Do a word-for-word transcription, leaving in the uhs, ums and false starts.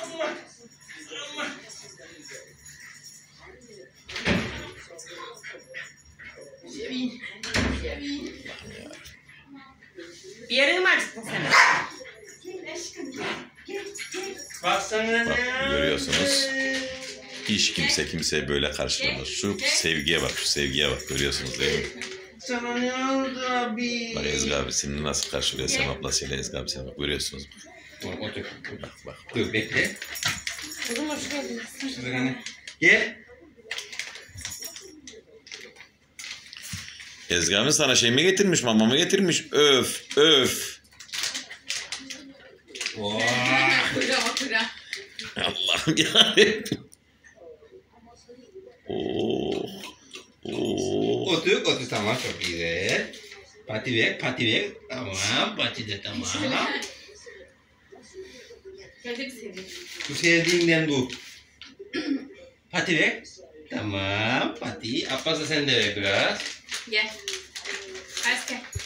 Bir yerini mi acıttın sen? Baksana. Bak görüyorsunuz. Hiç kimse kimseye böyle karşılamaz. Şu sevgiye bak, şu sevgiye bak. Görüyorsunuz değil mi? Sana ne oldu abi? Bak Ezgi abi seni nasıl karşılıyor Sem ablasıyla Ezgi abi seni bak görüyorsunuz. Otur, otur. Bak bak. Dur bekle. Kızım hoş geldin. Şuradan gel. Ezgi abi sana şey mi getirmiş, mama mı getirmiş? Öf, öf. Oh. Otura otura. Allah'ım yarabbim. Oh. Oh. Otur, otur tamam çok güzel. Pati ver, pati ver. Tamam, pati de tamam. Geldik seni. Bu sevdiğinden bu. Pati ver. Tamam, pati. Abbas'a sen de ver biraz. Gel. Aç gel.